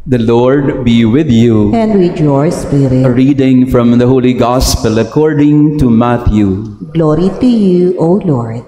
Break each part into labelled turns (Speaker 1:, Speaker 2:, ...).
Speaker 1: The Lord be with you.
Speaker 2: And with your spirit.
Speaker 1: A reading from the Holy Gospel according to Matthew.
Speaker 2: Glory to you, O Lord.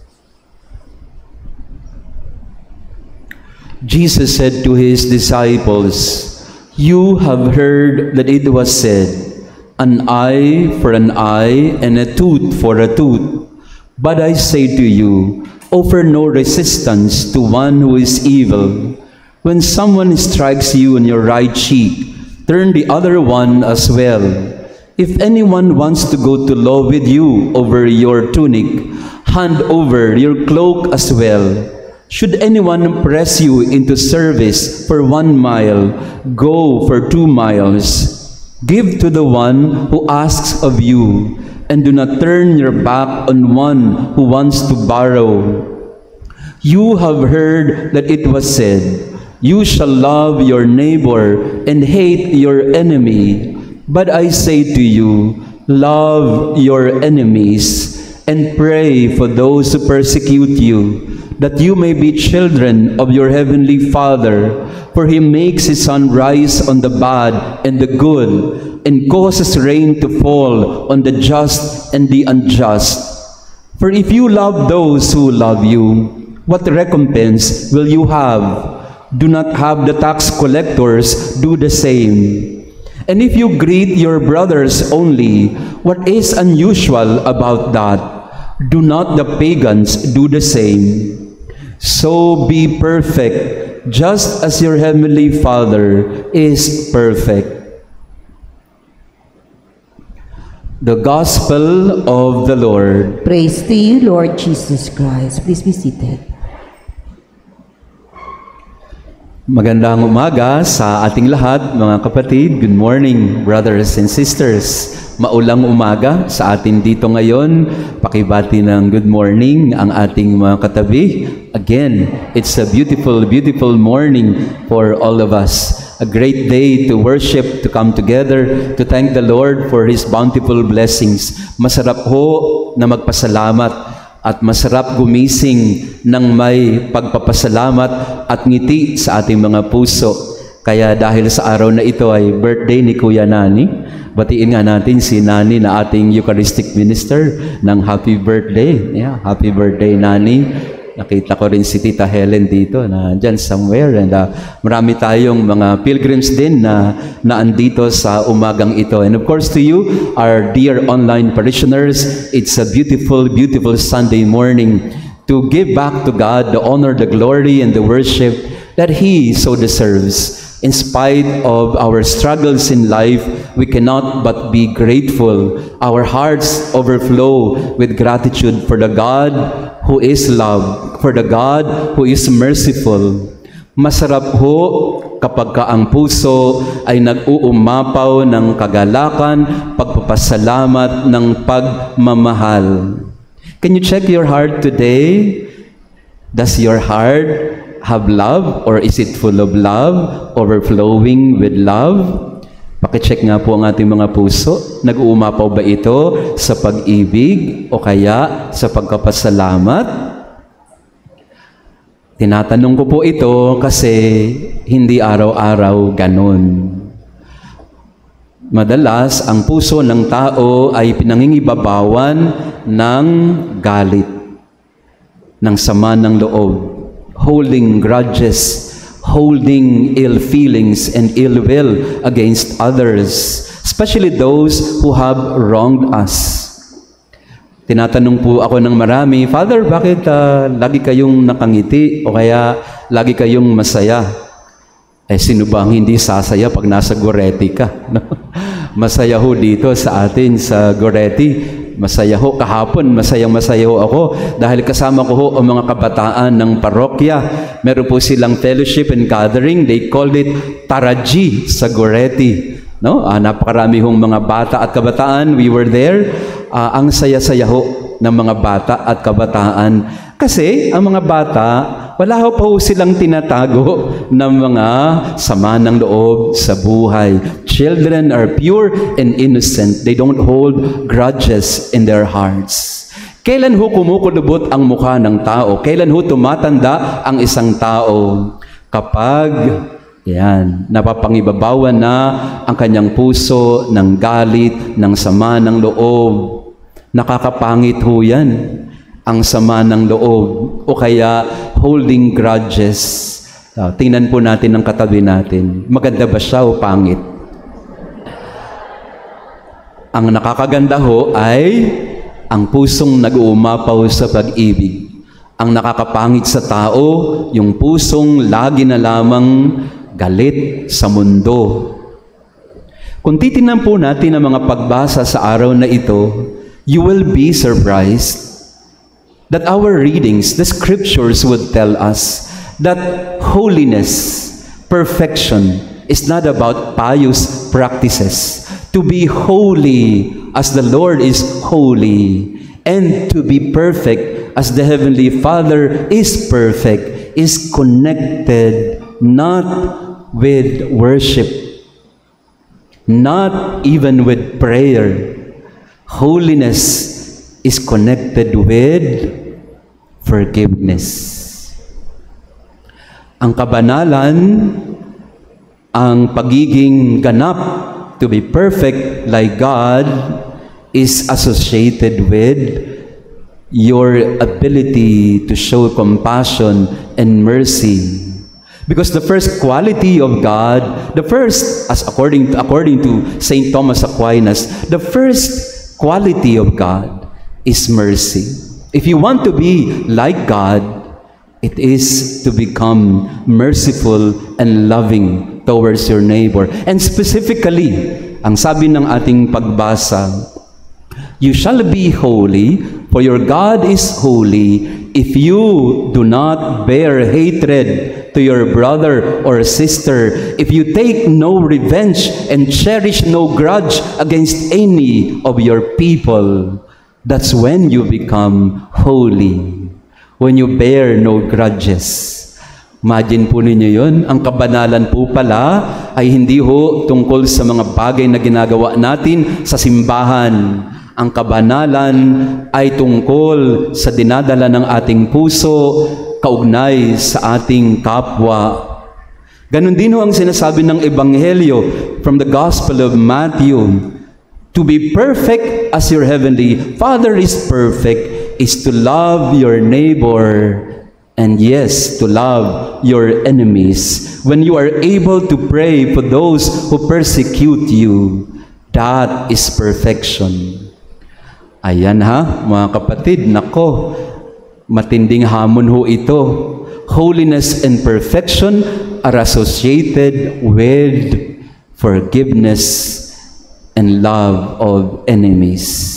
Speaker 1: Jesus said to his disciples, "You have heard that it was said, an eye for an eye and a tooth for a tooth. But I say to you, offer no resistance to one who is evil. When someone strikes you on your right cheek, turn the other one as well. If anyone wants to go to law with you over your tunic, hand over your cloak as well. Should anyone press you into service for 1 mile, go for 2 miles. Give to the one who asks of you, and do not turn your back on one who wants to borrow. You have heard that it was said, you shall love your neighbor and hate your enemy. But I say to you, love your enemies and pray for those who persecute you, that you may be children of your heavenly Father. For he makes his sun rise on the bad and the good, and causes rain to fall on the just and the unjust. For if you love those who love you, what recompense will you have? Do not have the tax collectors do the same? And if you greet your brothers only, what is unusual about that? Do not the pagans do the same? So be perfect, just as your heavenly Father is perfect." The Gospel of the Lord.
Speaker 2: Praise to you, Lord Jesus Christ. Please be seated.
Speaker 1: Magandang umaga sa ating lahat, mga kapatid. Good morning, brothers and sisters. Maulang umaga sa atin dito ngayon. Pakibati ng good morning ang ating mga katabi. Again, it's a beautiful, beautiful morning for all of us. A great day to worship, to come together, to thank the Lord for His bountiful blessings. Masarap ho na magpasalamat at masarap gumising ng may pagpapasalamat at ngiti sa ating mga puso. Kaya dahil sa araw na ito ay birthday ni Kuya Nani, batiin nga natin si Nani na ating Eucharistic Minister ng happy birthday. Yeah, happy birthday, Nani. Nakita ko rin si Tita Helen dito na dyan somewhere, and marami tayong mga pilgrims din na naandito sa umagang ito. And of course to you, our dear online parishioners, it's a beautiful, beautiful Sunday morning to give back to God the honor, the glory, and the worship that He so deserves. In spite of our struggles in life, we cannot but be grateful. Our hearts overflow with gratitude for the God who is love, for the God who is merciful. Masarap ho kapag ka ang puso ay nag-uumapaw ng kagalakan, pagpapasalamat, ng pagmamahal. Can you check your heart today? Does your heart have love, or is it full of love, overflowing with love? Pakicheck nga po ang ating mga puso. Nag-uumapaw ba ito sa pag-ibig o kaya sa pagkapasalamat? Tinatanong ko po ito kasi hindi araw-araw ganun. Madalas, ang puso ng tao ay pinangingibabawan ng galit, ng sama ng loob, holding grudges, holding ill feelings and ill will against others, especially those who have wronged us. Tinatanong po ako ng marami, Father, bakit lagi kayong nakangiti o kaya lagi kayong masaya? Eh, sino ba ang hindi sasaya pag nasa Goretti ka? Masaya ho dito sa atin sa Goretti. Masaya ho kahapon, masaya ho ako dahil kasama ko ho ang mga kabataan ng parokya. Meron po silang fellowship and gathering. They called it Taraji sa Goretti. No? Napakarami hong mga bata at kabataan. We were there. Ang saya-saya ho ng mga bata at kabataan. Kasi ang mga bata, wala ho pa ho silang tinatago ng mga sama ng loob sa buhay. Children are pure and innocent. They don't hold grudges in their hearts. Kailan ho kumukulubot ang mukha ng tao? Kailan ho tumatanda ang isang tao? Kapag Yan, napapangibabawan na ang kanyang puso ng galit, ng sama ng loob. Nakakapangit ho yan, ang sama ng loob, o kaya holding grudges. Tingnan po natin ang katabi natin. Maganda ba siya o pangit? Ang nakakaganda ho ay ang pusong nag-uumapaw sa pag-ibig. Ang nakakapangit sa tao, yung pusong lagi na lamang galit sa mundo. Kung titingnan po natin ang mga pagbasa sa araw na ito, you will be surprised that our readings, the scriptures would tell us that holiness, perfection, is not about pious practices. To be holy as the Lord is holy, and to be perfect as the Heavenly Father is perfect, is connected not with worship, not even with prayer. Holiness is connected with forgiveness. Ang kabanalan, ang pagiging ganap, to be perfect like God, is associated with your ability to show compassion and mercy. Because the first quality of God, the first, as according to Saint Thomas Aquinas, the first quality of God is mercy. If you want to be like God, it is to become merciful and loving towards your neighbor. And specifically, ang sabi ng ating pagbasa, you shall be holy, for your God is holy, if you do not bear hatred to your brother or sister, if you take no revenge and cherish no grudge against any of your people. That's when you become holy. When you bear no grudges. Imagine po ninyo yun, ang kabanalan po pala ay hindi ho tungkol sa mga bagay na ginagawa natin sa simbahan. Ang kabanalan ay tungkol sa dinadala ng ating puso, kaugnay sa ating kapwa. Ganon din ho ang sinasabi ng Ebanghelyo from the Gospel of Matthew. To be perfect as your Heavenly Father is perfect is to love your neighbor. And yes, to love your enemies. When you are able to pray for those who persecute you, that is perfection. Ayan ha, mga kapatid, nako, matinding hamon ho ito. Holiness and perfection are associated with forgiveness and love of enemies.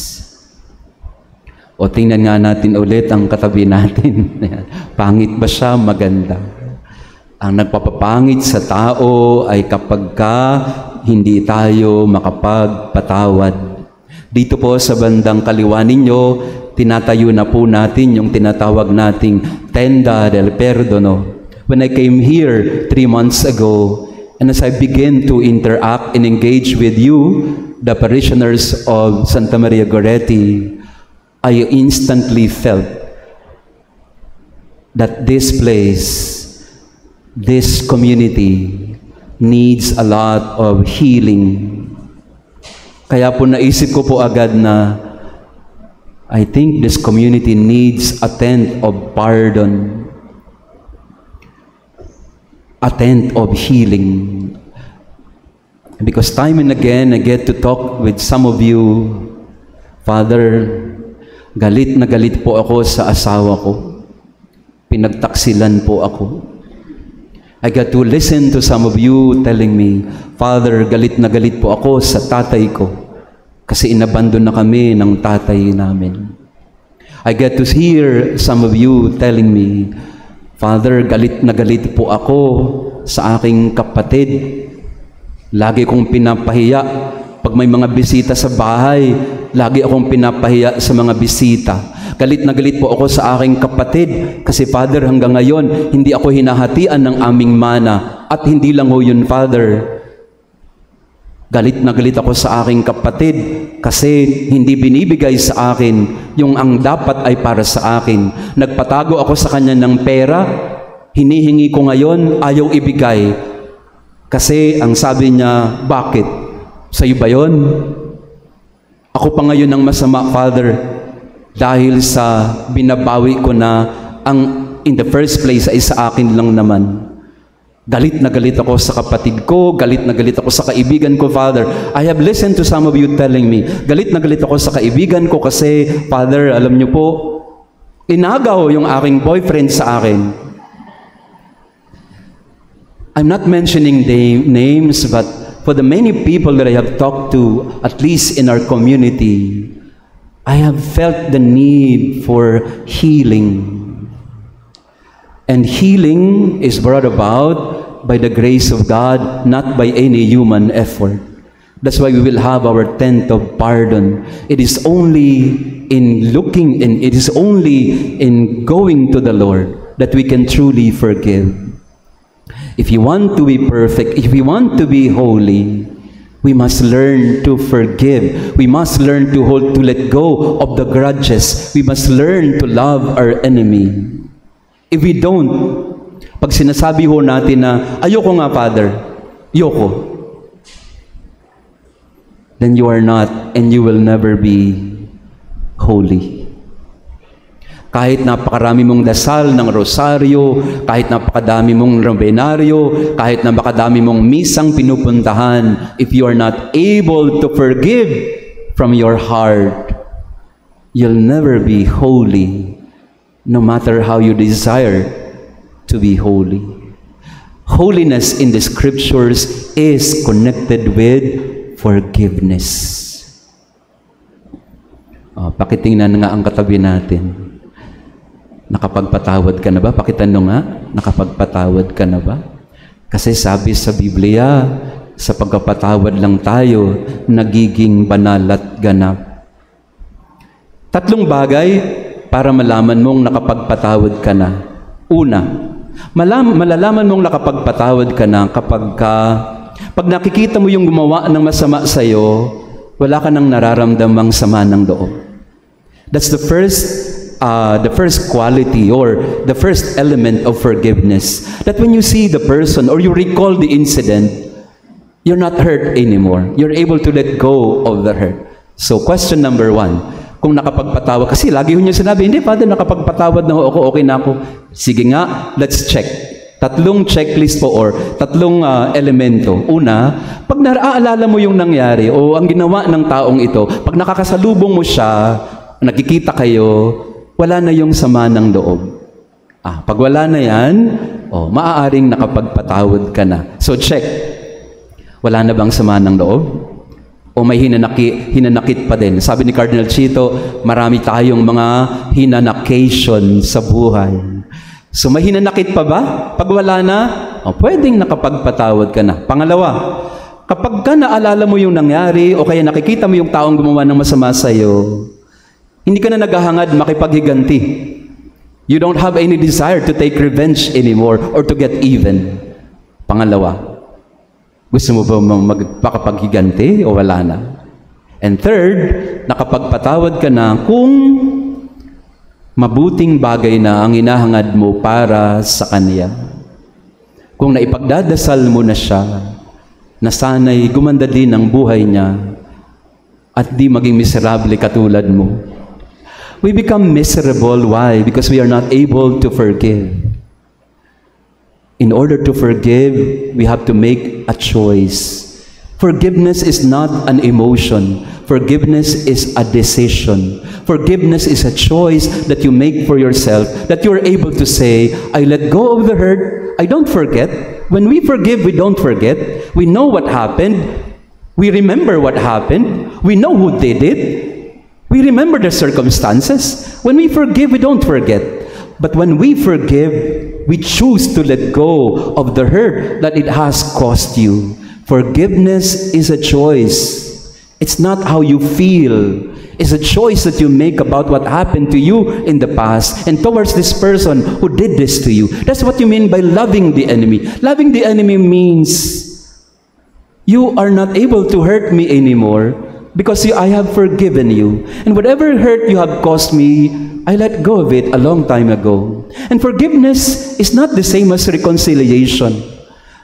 Speaker 1: O tingnan nga natin ulit ang katabi natin. Pangit ba siya? Maganda. Ang nagpapapangit sa tao ay kapag hindi tayo makapagpatawad. Dito po sa bandang kaliwa ninyo, tinatayo na po natin yung tinatawag nating Tenda del Perdono. When I came here 3 months ago, and as I began to interact and engage with you, the parishioners of Santa Maria Goretti, I instantly felt that this place, this community, needs a lot of healing. Kaya po naisip ko po agad na I think this community needs a tent of pardon, a tent of healing. Because time and again, I get to talk with some of you, Father, galit na galit po ako sa asawa ko. Pinagtaksilan po ako. I got to listen to some of you telling me, Father, galit na galit po ako sa tatay ko kasi inabandon na kami ng tatay namin. I get to hear some of you telling me, Father, galit na galit po ako sa aking kapatid. Lagi kong pinapahiya. Pag may mga bisita sa bahay, lagi akong pinapahiya sa mga bisita. Galit na galit po ako sa aking kapatid kasi Father, hanggang ngayon, hindi ako hinahatian ng aming mana. At hindi lang ho yun, Father. Galit na galit ako sa aking kapatid kasi hindi binibigay sa akin yung ang dapat ay para sa akin. Nagpatago ako sa kanya ng pera, hinihingi ko ngayon, ayaw ibigay. Kasi ang sabi niya, bakit? Sa'yo ba yun? Ako pa ngayon ang masama, Father, dahil sa binabawi ko na ang in the first place ay sa akin lang naman. Galit na galit ako sa kapatid ko, galit na galit ako sa kaibigan ko, Father. I have listened to some of you telling me, galit na galit ako sa kaibigan ko kasi, Father, alam niyo po, inagaw yung aking boyfriend sa akin. I'm not mentioning names, but for the many people that I have talked to, at least in our community, I have felt the need for healing. And healing is brought about by the grace of God, not by any human effort. That's why we will have our tent of pardon. It is only in looking, and it is only in going to the Lord that we can truly forgive. If you want to be perfect, if we want to be holy, we must learn to forgive. We must learn to let go of the grudges. We must learn to love our enemy. If we don't, pag sinasabi ho natin na, ayoko nga, Father, ayoko, then you are not and you will never be holy. Kahit napakarami mong dasal ng rosaryo, kahit napakadami mong nobenaryo, kahit napakadami mong misang pinupuntahan, if you are not able to forgive from your heart, you'll never be holy, no matter how you desire to be holy. Holiness in the Scriptures is connected with forgiveness. Pakitingnan nga ang katabi natin. Nakapagpatawad ka na ba? Pakitanong nga, nakapagpatawad ka na ba? Kasi sabi sa Biblia, sa pagkapatawad lang tayo nagiging banal at ganap. 3 bagay para malaman mong nakapagpatawad ka na. Una, malalaman mong nakapagpatawad ka na pag nakikita mo yung gumawa ng masama sa'yo, wala ka nang nararamdamang sama ng loob. That's the first quality or the first element of forgiveness. That when you see the person or you recall the incident, you're not hurt anymore. You're able to let go of the hurt. So question number 1, kung nakapagpatawad, kasi lagi ho niya sinabi, hindi Father, nakapagpatawad na ako, okay na ako. Sige nga, let's check. 3 checklist po or 3 elemento. Una, pag naaalala mo yung nangyari o ang ginawa ng taong ito, pag nakakasalubong mo siya, nakikita kayo, wala na yung sama ng loob. Pag wala na yan, maaaring nakapagpatawad ka na. So check. Wala na bang sama ng loob? O may hinanakit pa din? Sabi ni Cardinal Chito, marami tayong mga hinanakation sa buhay. So may hinanakit pa ba? Pag wala na, pwedeng nakapagpatawad ka na. Pangalawa, kapag ka naalala mo yung nangyari o kaya nakikita mo yung taong gumawa ng masama sa'yo, hindi ka na naghahangad makipaghiganti. You don't have any desire to take revenge anymore or to get even. Pangalawa, gusto mo ba magpakapaghiganti o wala na? And third, nakapagpatawad ka na kung mabuting bagay na ang hinahangad mo para sa Kanya. Kung naipagdadasal mo na siya, na sana'y gumanda din ang buhay niya at di maging miserable katulad mo. We become miserable. Why? Because we are not able to forgive. In order to forgive, we have to make a choice. Forgiveness is not an emotion. Forgiveness is a decision. Forgiveness is a choice that you make for yourself, that you are able to say, I let go of the hurt. I don't forget. When we forgive, we don't forget. We know what happened. We remember what happened. We know who did it. We remember the circumstances. When we forgive, we don't forget. But when we forgive, we choose to let go of the hurt that it has caused you. Forgiveness is a choice. It's not how you feel. It's a choice that you make about what happened to you in the past and towards this person who did this to you. That's what you mean by loving the enemy. Loving the enemy means you are not able to hurt me anymore, because I have forgiven you. And whatever hurt you have caused me, I let go of it a long time ago. And forgiveness is not the same as reconciliation.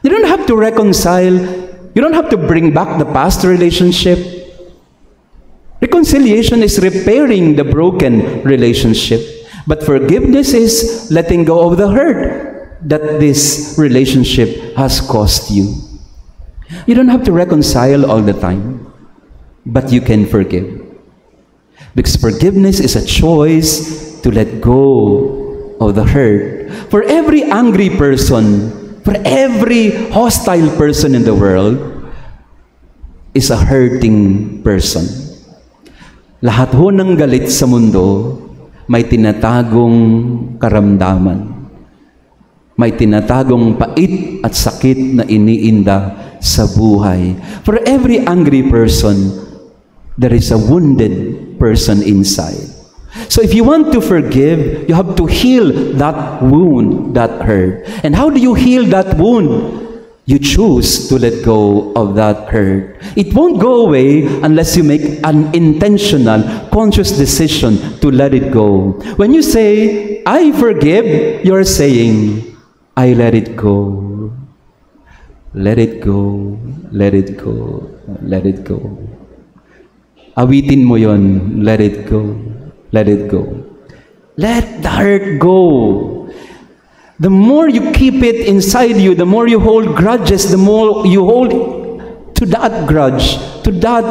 Speaker 1: You don't have to reconcile. You don't have to bring back the past relationship. Reconciliation is repairing the broken relationship. But forgiveness is letting go of the hurt that this relationship has caused you. You don't have to reconcile all the time, but you can forgive. Because forgiveness is a choice to let go of the hurt. For every angry person, for every hostile person in the world, is a hurting person. Lahat ho ng galit sa mundo, may tinatagong karamdaman. May tinatagong pait at sakit na iniinda sa buhay. For every angry person, there is a wounded person inside. So if you want to forgive, you have to heal that wound, that hurt. And how do you heal that wound? You choose to let go of that hurt. It won't go away unless you make an intentional, conscious decision to let it go. When you say, I forgive, you're saying, I let it go. Let it go. Let it go. Let it go. Awitin mo yon, let it go. Let it go. Let the hurt go. The more you keep it inside you, the more you hold grudges, the more you hold to that grudge, to that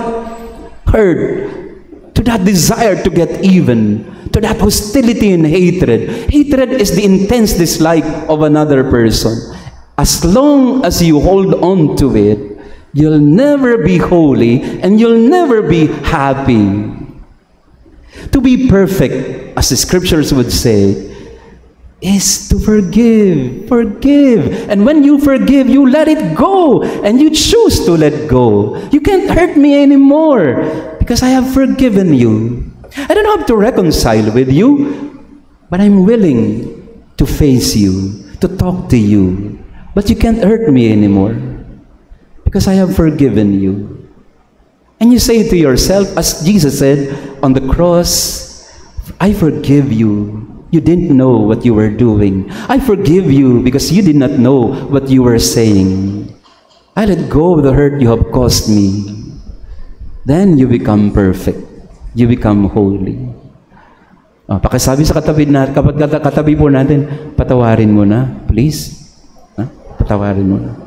Speaker 1: hurt, to that desire to get even, to that hostility and hatred. Hatred is the intense dislike of another person. As long as you hold on to it, you'll never be holy and you'll never be happy. To be perfect, as the scriptures would say, is to forgive. Forgive. And when you forgive, you let it go. And you choose to let go. You can't hurt me anymore because I have forgiven you. I don't have to reconcile with you, but I'm willing to face you, to talk to you. But you can't hurt me anymore because I have forgiven you. And you say to yourself, as Jesus said on the cross, I forgive you. You didn't know what you were doing. I forgive you because you did not know what you were saying. I let go of the hurt you have caused me. Then you become perfect. You become holy. Pakisabi sa katabi natin, kapag katabi po natin, patawarin mo na, please. Patawarin mo na.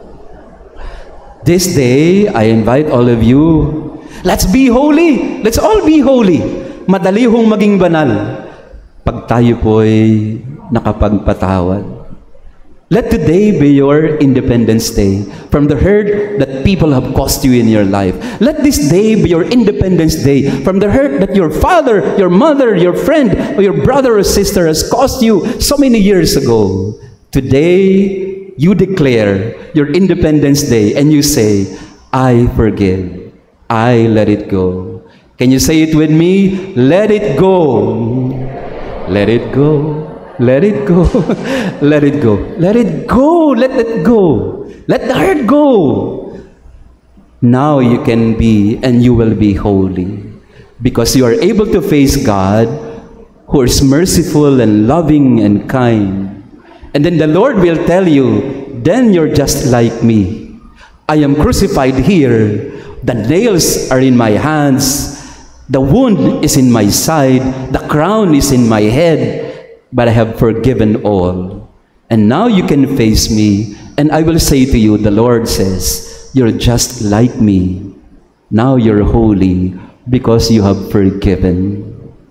Speaker 1: This day, I invite all of you, let's be holy. Let's all be holy. Madali hong maging banal pag tayo po'y nakapagpatawad. Let today be your Independence Day from the hurt that people have caused you in your life. Let this day be your Independence Day from the hurt that your father, your mother, your friend, or your brother or sister has caused you so many years ago. Today, you declare your Independence Day and you say, I forgive. I let it go. Can you say it with me? Let it go. Let it go. Let it go. Let it go. Let it go. Let it go. Let the hurt go. Now you can be and you will be holy because you are able to face God who is merciful and loving and kind. And then the Lord will tell you, then you're just like me. I am crucified here. The nails are in my hands. The wound is in my side. The crown is in my head. But I have forgiven all. And now you can face me. And I will say to you, the Lord says, you're just like me. Now you're holy because you have forgiven.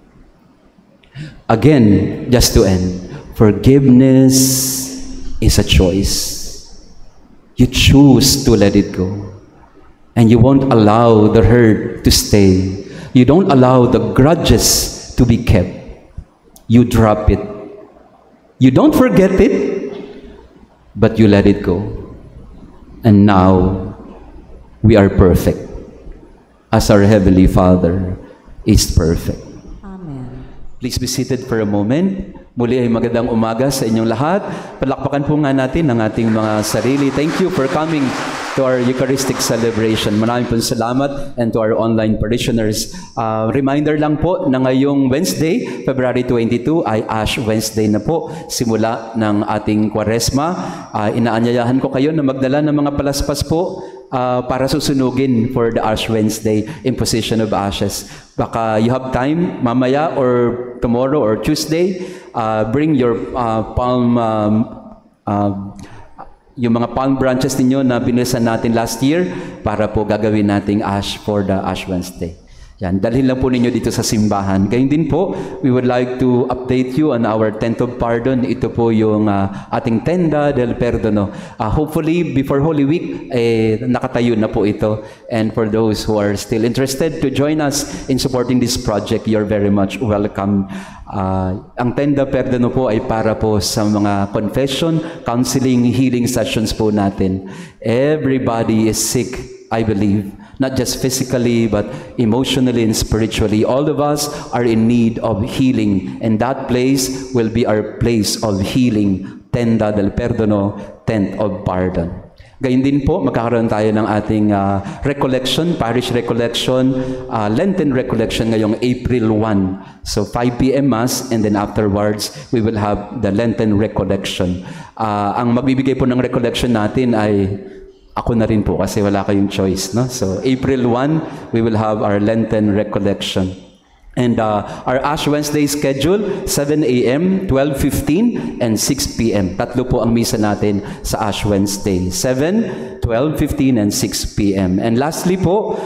Speaker 1: Again, just to end. Forgiveness is a choice. You choose to let it go. And you won't allow the hurt to stay. You don't allow the grudges to be kept. You drop it. You don't forget it, but you let it go. And now, we are perfect. As our Heavenly Father is perfect.
Speaker 2: Amen.
Speaker 1: Please be seated for a moment. Muli ay magandang umaga sa inyong lahat. Palakpakan po nga natin ang ating mga sarili. Thank you for coming to our Eucharistic celebration. Maraming pong salamat, and to our online parishioners. Reminder lang po na ngayong Wednesday, February 22 ay Ash Wednesday na po, simula ng ating Kwaresma. Inaanyayahan ko kayo na magdala ng mga palaspas po para susunugin for the Ash Wednesday imposition of ashes. Baka you have time mamaya or tomorrow or Tuesday, bring your yung mga palm branches ninyo na binisan natin last year para po gagawin nating ash for the Ash Wednesday. Yan, dalhin lang po ninyo dito sa simbahan. Gayun din po, we would like to update you on our Tent of Pardon. Ito po yung ating Tenda del Perdono. Hopefully, before Holy Week, nakatayo na po ito. And for those who are still interested to join us in supporting this project, you're very much welcome. Ang Tenda Perdono po ay para po sa mga confession, counseling, healing sessions po natin. Everybody is sick, I believe. Not just physically, but emotionally and spiritually. All of us are in need of healing, and that place will be our place of healing. Tenda del Perdono, Tent of Pardon. Gayun din po, magkakaroon tayo ng ating recollection, parish recollection, Lenten recollection ngayong April 1. So 5 p.m. Mass, and then afterwards, we will have the Lenten recollection. Ang magbibigay po ng recollection natin ay ako na rin po kasi wala kayong choice, no? So April 1, we will have our Lenten recollection. And our Ash Wednesday schedule, 7 a.m., 12:15, and 6 p.m. Tatlo po ang misa natin sa Ash Wednesday. 7, 12:15, and 6 p.m. And lastly po,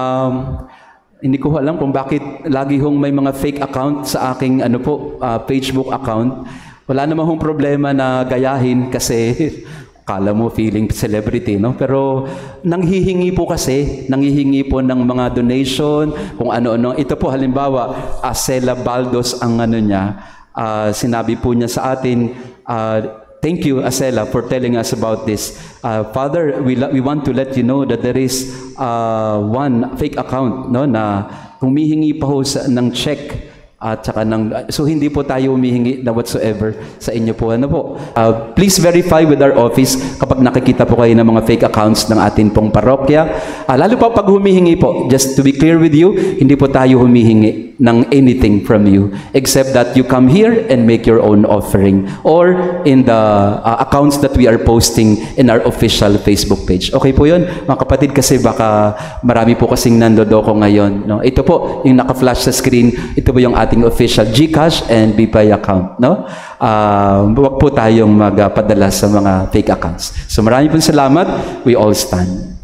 Speaker 1: hindi ko alam kung bakit lagi hong may mga fake account sa aking Facebook account. Wala namang hong problema na gayahin kasi kala mo feeling celebrity, no? Pero nanghihingi po ng mga donation, kung ano-ano. Ito po halimbawa, Acela Baldos ang niya, sinabi po niya sa atin, thank you Acela for telling us about this. Father, we want to let you know that there is one fake account, no, na humihingi pa ho ng check. At saka so hindi po tayo humihingi na whatsoever sa inyo po. Please verify with our office kapag nakikita po kayo ng mga fake accounts ng atin pong parokya. Lalo pa pag humihingi po, just to be clear with you, hindi po tayo humihingi ng anything from you except that you come here and make your own offering or in the accounts that we are posting in our official Facebook page. Okay po yun, mga kapatid, kasi baka marami po kasing nandodoko ngayon, no? Ito po yung naka-flash sa screen, ito po yung ating official GCash and BPay account, no? Huwag po tayong magpadala sa mga fake accounts. So marami pong salamat. We all stand.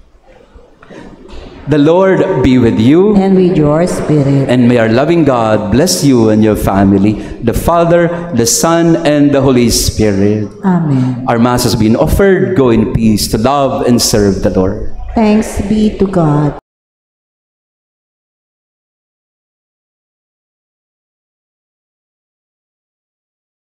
Speaker 1: The Lord be with you.
Speaker 2: And with your spirit.
Speaker 1: And may our loving God bless you and your family, the Father, the Son, and the Holy Spirit.
Speaker 2: Amen.
Speaker 1: Our Mass has been offered. Go in peace to love and serve the Lord.
Speaker 2: Thanks be to God.